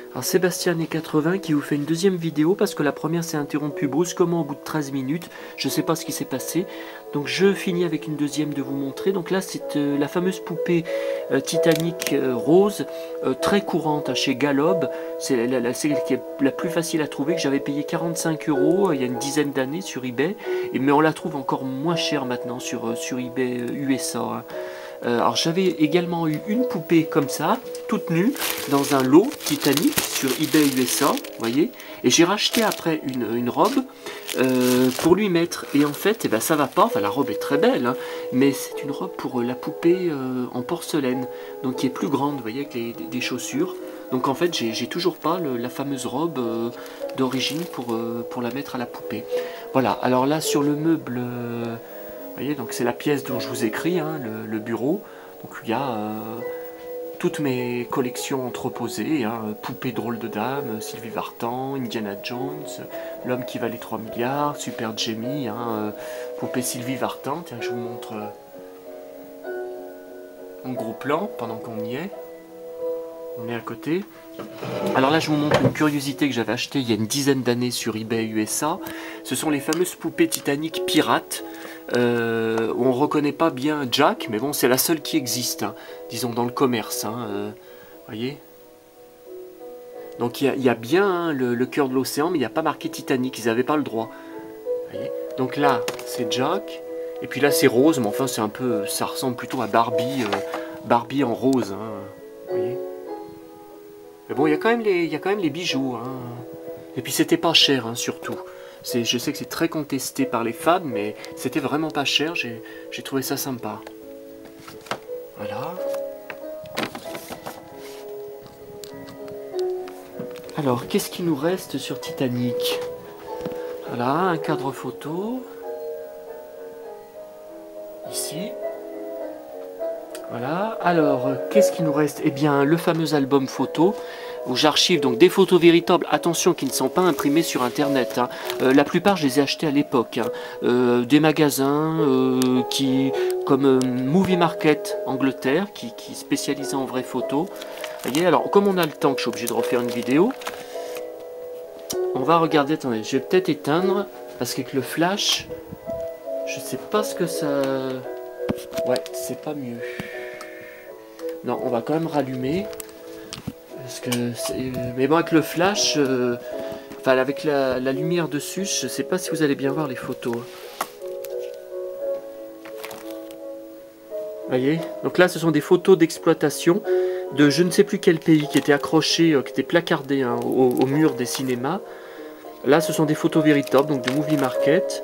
Alors Sébastien années 80 qui vous fait une deuxième vidéo parce que la première s'est interrompue brusquement au bout de 13 minutes. Je ne sais pas ce qui s'est passé. Donc je finis avec une deuxième de vous montrer. Donc là c'est la fameuse poupée Titanic rose, très courante chez Galob. C'est celle qui est la plus facile à trouver, que j'avais payé 45 € il y a une dizaine d'années sur eBay. Mais on la trouve encore moins chère maintenant sur eBay USA. Hein. Alors j'avais également eu une poupée comme ça, toute nue, dans un lot Titanic sur eBay USA, vous voyez, et j'ai racheté après une robe pour lui mettre, et en fait eh ben, ça va pas, enfin la robe est très belle, hein, mais c'est une robe pour la poupée en porcelaine, donc qui est plus grande, vous voyez, avec des chaussures. Donc en fait j'ai toujours pas la fameuse robe d'origine pour la mettre à la poupée. Voilà, alors là sur le meuble... Vous voyez, donc c'est la pièce dont je vous écris, hein, le bureau. Donc il y a toutes mes collections entreposées, hein, Poupée drôle de dame, Sylvie Vartan, Indiana Jones, L'homme qui valait 3 milliards, Super Jamie, hein, Poupée Sylvie Vartan. Tiens, je vous montre en gros plan pendant qu'on y est. On est à côté. Alors là, je vous montre une curiosité que j'avais achetée il y a une dizaine d'années sur eBay USA. Ce sont les fameuses poupées Titanic pirates. Où on ne reconnaît pas bien Jack, mais bon, c'est la seule qui existe, hein, disons dans le commerce. Hein, voyez. Donc il y a bien hein, le cœur de l'océan, mais il n'y a pas marqué Titanic, ils n'avaient pas le droit. Voyez. Donc là, c'est Jack. Et puis là, c'est Rose, mais enfin, c'est un peu, ça ressemble plutôt à Barbie, Barbie en rose. Hein, voyez. Mais bon, il y a quand même les bijoux. Hein. Et puis c'était pas cher, hein, surtout. Je sais que c'est très contesté par les fans, mais c'était vraiment pas cher. J'ai trouvé ça sympa. Voilà. Alors, qu'est-ce qui nous reste sur Titanic? Voilà, un cadre photo. Ici. Voilà. Alors, qu'est-ce qui nous reste? Eh bien, le fameux album photo où j'archive donc des photos véritables, attention, qui ne sont pas imprimées sur internet. Hein. La plupart, je les ai achetées à l'époque. Hein. Des magasins comme Movie Market Angleterre, qui spécialisait en vraies photos. Vous voyez, alors, comme on a le temps que je suis obligé de refaire une vidéo, on va regarder. Attendez, je vais peut-être éteindre, parce qu'avec le flash, je sais pas ce que ça... Ouais, c'est pas mieux. Non, on va quand même rallumer. Parce que mais bon, avec le flash, enfin avec la lumière dessus, je sais pas si vous allez bien voir les photos. Voyez. Donc là, ce sont des photos d'exploitation de je ne sais plus quel pays qui étaient accrochées, qui étaient placardées hein, au mur des cinémas. Là, ce sont des photos véritables, donc de Movie Market.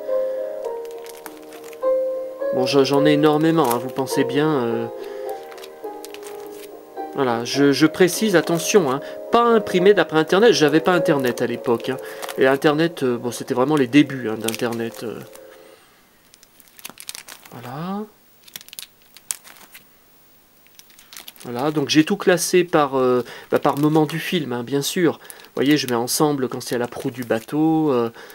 Bon, j'en ai énormément, hein, vous pensez bien... Voilà, je précise, attention, hein, pas imprimé d'après Internet, j'avais pas Internet à l'époque. Hein, et Internet, bon, c'était vraiment les débuts hein, d'Internet. Voilà. Voilà, donc j'ai tout classé par moment du film, hein, bien sûr. Vous voyez, je mets ensemble quand c'est à la proue du bateau.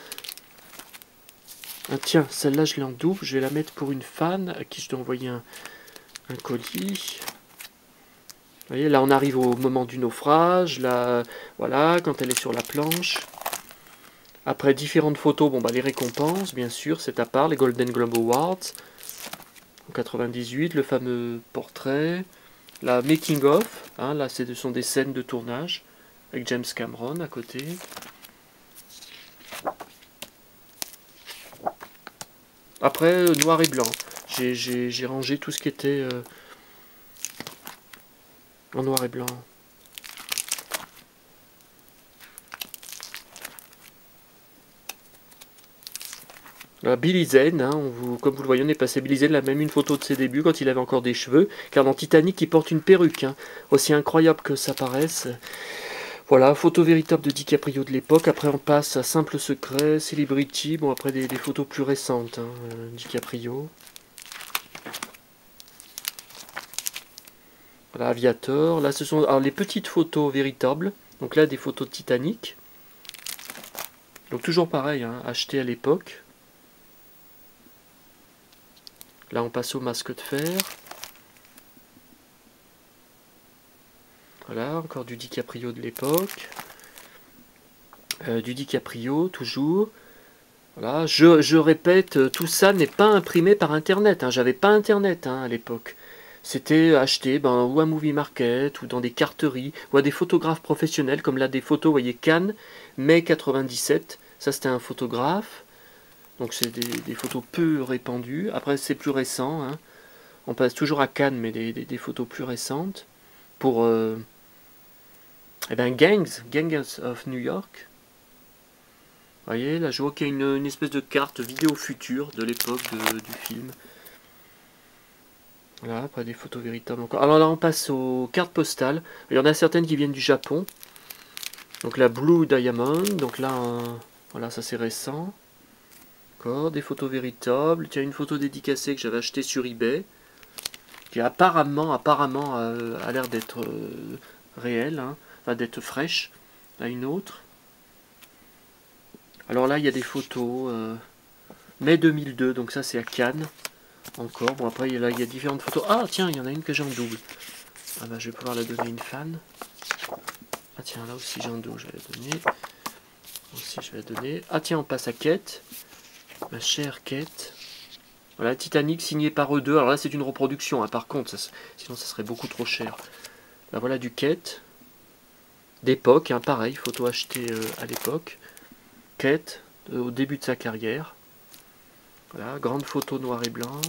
Ah, tiens, celle-là, je l'ai en double, je vais la mettre pour une fan à qui je dois envoyer un colis. Vous voyez, là on arrive au moment du naufrage, là, voilà, quand elle est sur la planche. Après différentes photos, bon bah les récompenses, bien sûr, c'est à part, les Golden Globe Awards, en 98, le fameux portrait, la making of, hein, là ce sont des scènes de tournage, avec James Cameron à côté. Après, noir et blanc, j'ai rangé tout ce qui était en noir et blanc. Billy Zane, hein, comme vous le voyez, on est passé Billy Zane, là même une photo de ses débuts quand il avait encore des cheveux, car dans Titanic il porte une perruque, hein, aussi incroyable que ça paraisse. Voilà, photo véritable de DiCaprio de l'époque, après on passe à Simple Secret, Celebrity, bon après des photos plus récentes, hein, DiCaprio. Voilà, Aviator, là ce sont alors, les petites photos véritables, donc là des photos de Titanic. Donc toujours pareil, hein, achetées à l'époque. Là, on passe au masque de fer. Voilà, encore du DiCaprio de l'époque. Du DiCaprio, toujours. Voilà, je répète, tout ça n'est pas imprimé par Internet. Hein. J'avais pas Internet à l'époque. C'était acheté ou à Movie Market, ou dans des carteries, ou à des photographes professionnels, comme là des photos, vous voyez, Cannes, mai 97. Ça, c'était un photographe. Donc, c'est des photos peu répandues. Après, c'est plus récent. Hein. On passe toujours à Cannes, mais des photos plus récentes. Pour Gangs of New York. Vous voyez, là je vois qu'il y a une espèce de carte vidéo future de l'époque du film. Voilà, pas des photos véritables encore. Alors là on passe aux cartes postales. Il y en a certaines qui viennent du Japon. Donc la Blue Diamond, donc là, voilà, ça c'est récent. D'accord, des photos véritables. Tiens, une photo dédicacée que j'avais achetée sur eBay. Qui apparemment a l'air d'être réelle, hein. Enfin d'être fraîche. Là une autre. Alors là, il y a des photos. Mai 2002, donc ça c'est à Cannes. Encore. Bon, après, là, il y a différentes photos. Ah, tiens, il y en a une que j'ai en double. Ah bah, je vais pouvoir la donner à une fan. Ah, tiens, là aussi j'ai en double, je vais la donner. Aussi, je vais la donner. Ah, tiens, on passe à Kate. Ma chère Kate. Voilà, Titanic signé par eux deux. Alors là, c'est une reproduction, hein, par contre, sinon ça serait beaucoup trop cher. Là, voilà du Kate. D'époque, hein, pareil, photo achetée à l'époque. Kate, au début de sa carrière. Voilà, grande photo noir et blanc.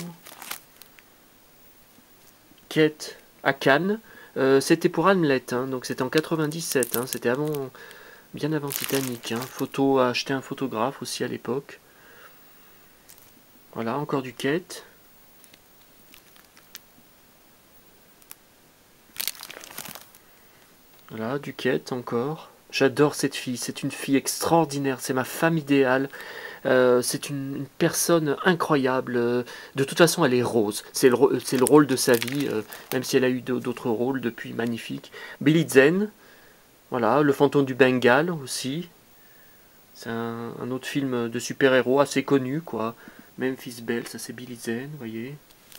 Kate à Cannes. C'était pour Hamlet, hein, donc c'était en 97. Hein, c'était bien avant Titanic. Hein, photo à acheter un photographe aussi à l'époque. Voilà, encore du Kate. Voilà, du Kate encore. J'adore cette fille, c'est une fille extraordinaire, c'est ma femme idéale. C'est une personne incroyable. De toute façon, elle est rose. C'est le rôle de sa vie, même si elle a eu d'autres rôles depuis, magnifiques. Billy Zane, voilà, Le fantôme du Bengale aussi. C'est un autre film de super-héros assez connu, quoi. Memphis Belle, ça c'est Billy Zane, vous voyez.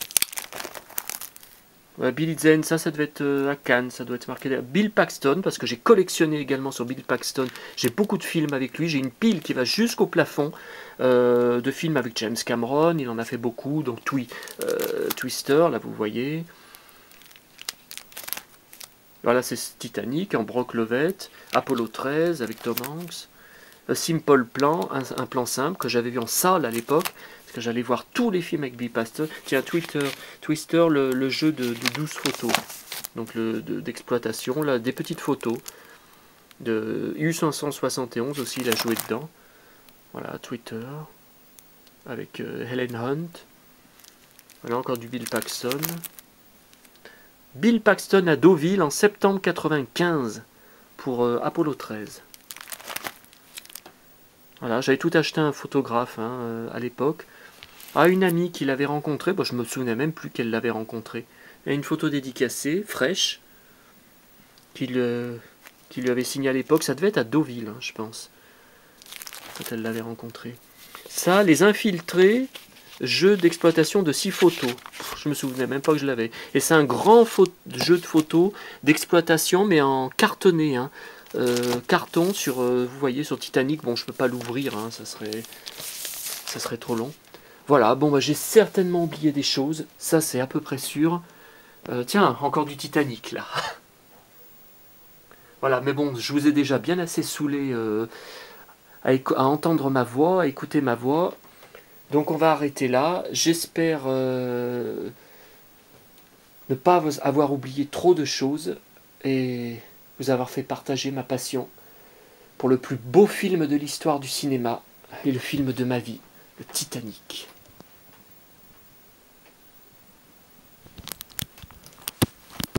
Ouais, Billy Zane, ça devait être à Cannes, ça doit être marqué là. Bill Paxton, parce que j'ai collectionné également sur Bill Paxton. J'ai beaucoup de films avec lui, j'ai une pile qui va jusqu'au plafond de films avec James Cameron, il en a fait beaucoup, donc Twister, là vous voyez. Voilà, c'est Titanic, en Brock Lovett, Apollo 13 avec Tom Hanks. Simple Plan, un plan simple que j'avais vu en salle à l'époque, parce que j'allais voir tous les films avec Bill Paxton. Tiens, Twister, le jeu de 12 photos, donc d'exploitation, là, des petites photos. De U571 aussi, il a joué dedans. Voilà, Twitter, avec Helen Hunt. Voilà, encore du Bill Paxton. Bill Paxton à Deauville en septembre 95 pour Apollo 13. Voilà, j'avais tout acheté à un photographe à l'époque. À une amie qui l'avait rencontré, bon, je me souvenais même plus qu'elle l'avait rencontré. Il y a une photo dédicacée, fraîche, qui lui avait signée à l'époque. Ça devait être à Deauville, hein, je pense, quand elle l'avait rencontré. Ça, Les Infiltrés, jeu d'exploitation de 6 photos. Je me souvenais même pas que je l'avais. Et c'est un grand jeu de photos d'exploitation, mais en cartonné, hein. Carton sur, vous voyez, sur Titanic. Bon, je peux pas l'ouvrir, hein, ça serait trop long. Voilà, bon, bah, j'ai certainement oublié des choses, ça c'est à peu près sûr. Tiens, encore du Titanic là. Voilà, mais bon, je vous ai déjà bien assez saoulé à entendre ma voix, à écouter ma voix. Donc on va arrêter là. J'espère ne pas avoir oublié trop de choses et vous avoir fait partager ma passion pour le plus beau film de l'histoire du cinéma et le film de ma vie, le Titanic.